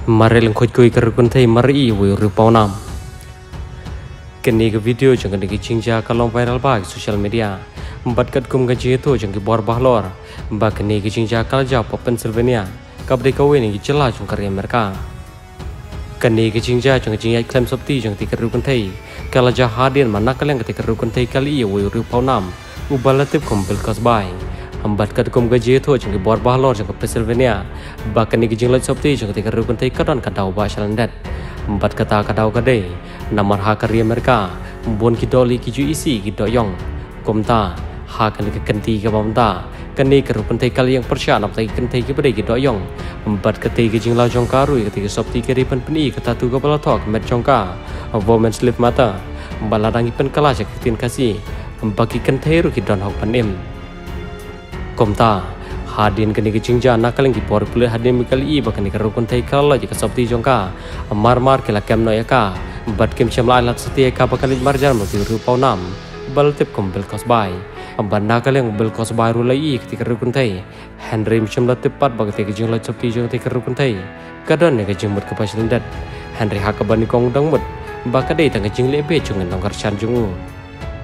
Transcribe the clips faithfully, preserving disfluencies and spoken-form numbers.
marel khoi koi kar kun thei mari wi ru pawnam keni ke video jang ke chingja kalong viral ba social media bat kat kum ga je to jang ke bor bahlor ba keni ke chingja kal ja pa Pennsylvania kabri ka wen gi chela jung kar Amerika keni ke chingja jang jing klem sopti jang ti kar kun thei kala ja hadin manak kaleng ke kar kun thei kali wi ru pawnam ubalatip kum bil kasbai ambat kat kum gaji itu jeng bor bahlor jeng Pennsylvania bahkan ni jeng laj sopti jeng tika rukun tai kadon kadau ba shalandat ambat kata kadau kadai namar ha kari Amerika bon ki doli ki ju isi ki doyong komta ha kan ke kenti ke bamta kani ke rukun tai kali yang persya nap tai kentai ki badai ki doyong ambat kati ki jeng la jong karu ki tika sopti ki ripan peni kata tu ka bala thok met jongka woman slip mata baladangi pen kala jak tin kasih bagi kentai ru ki don hok panem komta hadin kini kecingja nakaleng ki por pule hadin mikali i bakani karukun thai kala jika sopti jongka mar mar kila kem no yaka bat kem chamla lat setia ka bakali marjar mo ru pawnam bal tip kom bel kosbai amban nakaleng bel kosbai ru lai ki karukun thai henry chamla tipat bagati ki jingla sopti jong thai karukun thai kadon ne ke jingmut ke paslendat henry hakabani kong dangmut bakadai tang jingle be jungan tongkar chan jungu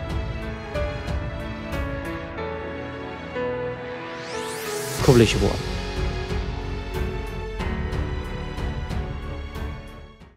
Publish one.